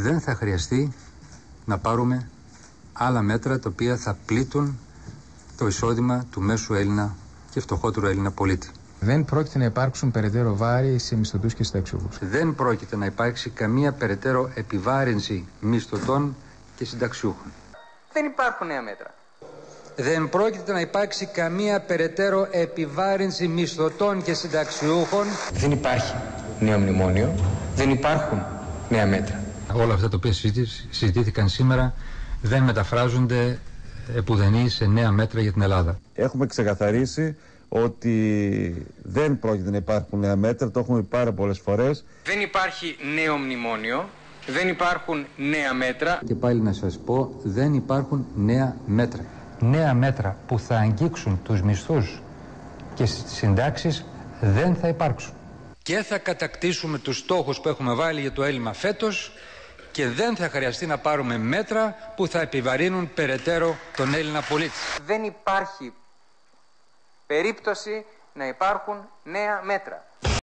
δεν θα χρειαστεί να πάρουμε άλλα μέτρα τα οποία θα πλήττουν το εισόδημα του μέσου Έλληνα και φτωχότερου Έλληνα πολίτη. Δεν πρόκειται να υπάρξουν περαιτέρω βάρη σε μισθωτούς και συνταξιούχους. Δεν πρόκειται να υπάρξει καμία περαιτέρω επιβάρυνση μισθωτών και συνταξιούχων. Δεν υπάρχουν νέα μέτρα. Δεν πρόκειται να υπάρξει καμία περαιτέρω επιβάρυνση μισθωτών και συνταξιούχων. Δεν υπάρχει νέο μνημόνιο. Δεν υπάρχουν νέα μέτρα. Όλα αυτά τα οποία συζητήθηκαν σήμερα δεν μεταφράζονται επουδενή σε νέα μέτρα για την Ελλάδα. Έχουμε ξεκαθαρίσει ότι δεν πρόκειται να υπάρχουν νέα μέτρα, το έχουμε πει πάρα πολλές φορές. Δεν υπάρχει νέο μνημόνιο. Δεν υπάρχουν νέα μέτρα. Και πάλι να σας πω, δεν υπάρχουν νέα μέτρα. Νέα μέτρα που θα αγγίξουν τους μισθούς και τις συντάξεις δεν θα υπάρξουν. Και θα κατακτήσουμε τους στόχους που έχουμε βάλει για το έλλειμμα φέτος και δεν θα χρειαστεί να πάρουμε μέτρα που θα επιβαρύνουν περαιτέρω τον Έλληνα πολίτη. Δεν υπάρχει περίπτωση να υπάρχουν νέα μέτρα.